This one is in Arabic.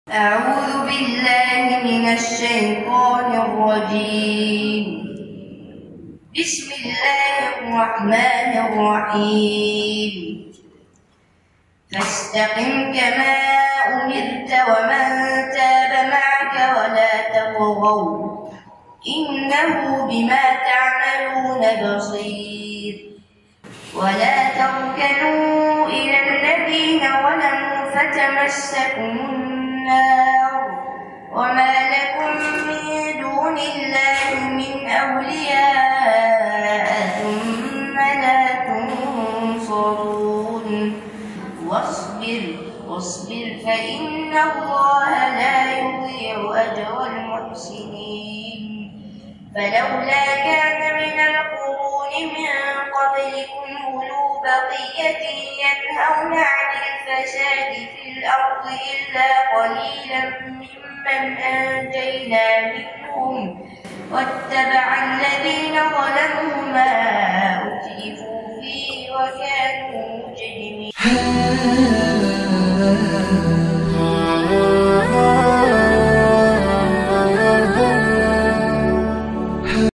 أعوذ بالله من الشيطان الرجيم. بسم الله الرحمن الرحيم. فاستقم كما أمرت ومن تاب معك ولا تطغوا إنه بما تعملون بصير. ولا تركنوا إلى الذين ظلموا فتمسكم النار وما لكم من دون الله من أولياء ثم لا تنصرون. واصبر فإن الله لا يضيع أجر المحسنين. فلولا كان من القرون من قبلكم أولو بقية ينهون عن الفساد في الأرض إلا قليلا ممن أنجينا منهم واتبع الذين ظلموا ما أترفوا فيه وكانوا مجرمين.